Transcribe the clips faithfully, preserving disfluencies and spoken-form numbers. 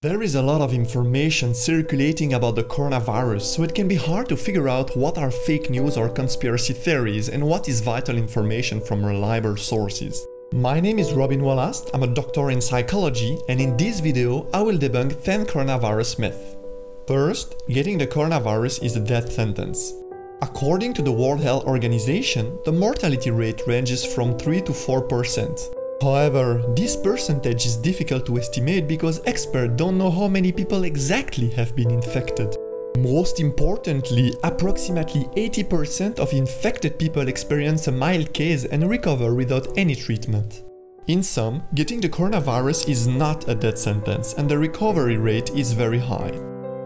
There is a lot of information circulating about the coronavirus, so it can be hard to figure out what are fake news or conspiracy theories and what is vital information from reliable sources. My name is Robin Wallace, I'm a doctor in psychology, and in this video I will debunk ten coronavirus myths. First, getting the coronavirus is a death sentence. According to the World Health Organization, the mortality rate ranges from three to four percent. However, this percentage is difficult to estimate because experts don't know how many people exactly have been infected. Most importantly, approximately eighty percent of infected people experience a mild case and recover without any treatment. In sum, getting the coronavirus is not a death sentence and the recovery rate is very high.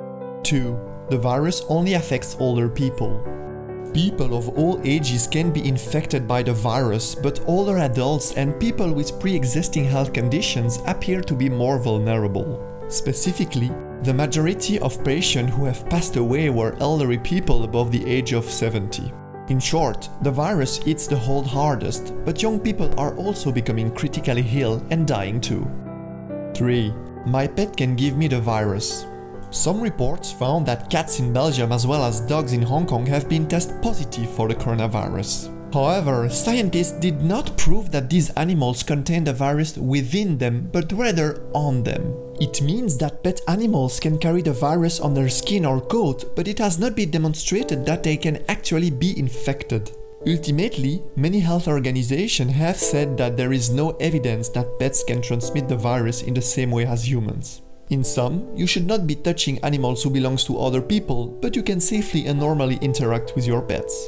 two. The virus only affects older people. People of all ages can be infected by the virus, but older adults and people with pre-existing health conditions appear to be more vulnerable. Specifically, the majority of patients who have passed away were elderly people above the age of seventy. In short, the virus hits the hold hardest, but young people are also becoming critically ill and dying too. three. My pet can give me the virus. Some reports found that cats in Belgium as well as dogs in Hong Kong have been tested positive for the coronavirus. However, scientists did not prove that these animals contain the virus within them, but rather on them. It means that pet animals can carry the virus on their skin or coat, but it has not been demonstrated that they can actually be infected. Ultimately, many health organizations have said that there is no evidence that pets can transmit the virus in the same way as humans. In sum, you should not be touching animals who belong to other people, but you can safely and normally interact with your pets.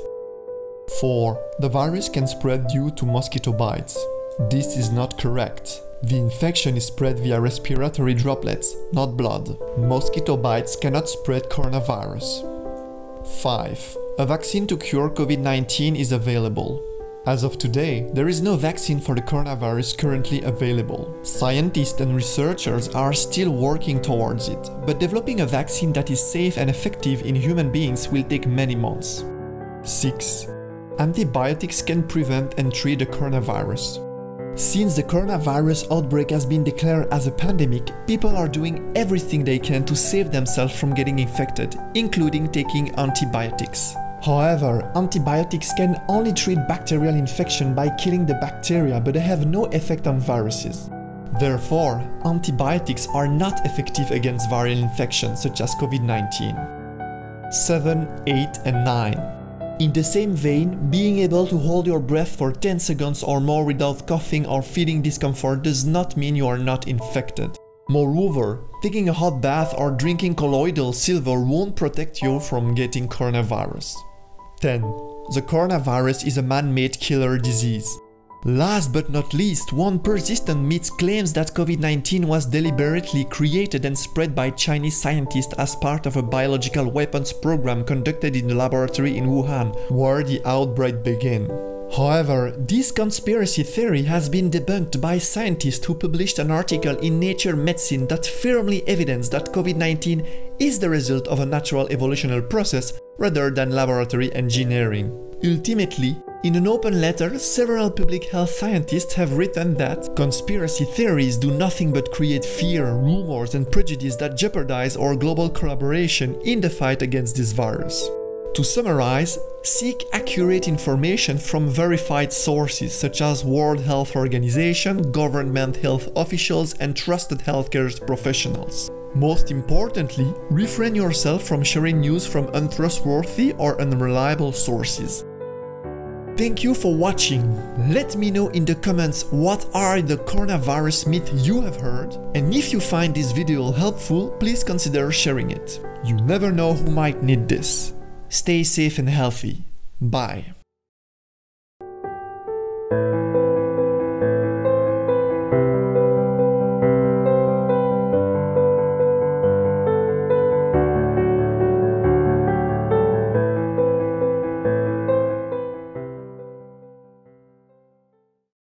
four. The virus can spread due to mosquito bites. This is not correct. The infection is spread via respiratory droplets, not blood. Mosquito bites cannot spread coronavirus. five. A vaccine to cure COVID nineteen is available. As of today, there is no vaccine for the coronavirus currently available. Scientists and researchers are still working towards it, but developing a vaccine that is safe and effective in human beings will take many months. six. Antibiotics can prevent and treat the coronavirus. Since the coronavirus outbreak has been declared as a pandemic, people are doing everything they can to save themselves from getting infected, including taking antibiotics. However, antibiotics can only treat bacterial infection by killing the bacteria, but they have no effect on viruses. Therefore, antibiotics are not effective against viral infections such as COVID nineteen. seven, eight and nine. In the same vein, being able to hold your breath for ten seconds or more without coughing or feeling discomfort does not mean you are not infected. Moreover, taking a hot bath or drinking colloidal silver won't protect you from getting coronavirus. ten. The coronavirus is a man-made killer disease. Last but not least, one persistent myth claims that COVID nineteen was deliberately created and spread by Chinese scientists as part of a biological weapons program conducted in the laboratory in Wuhan, where the outbreak began. However, this conspiracy theory has been debunked by scientists who published an article in Nature Medicine that firmly evidenced that COVID nineteen is the result of a natural evolutionary process rather than laboratory engineering. Ultimately, in an open letter, several public health scientists have written that conspiracy theories do nothing but create fear, rumors and prejudice that jeopardize our global collaboration in the fight against this virus. To summarize, seek accurate information from verified sources such as World Health Organization, government health officials and trusted healthcare professionals. Most importantly, refrain yourself from sharing news from untrustworthy or unreliable sources. Thank you for watching. Let me know in the comments what are the coronavirus myths you have heard, and if you find this video helpful, please consider sharing it. You never know who might need this. Stay safe and healthy. Bye.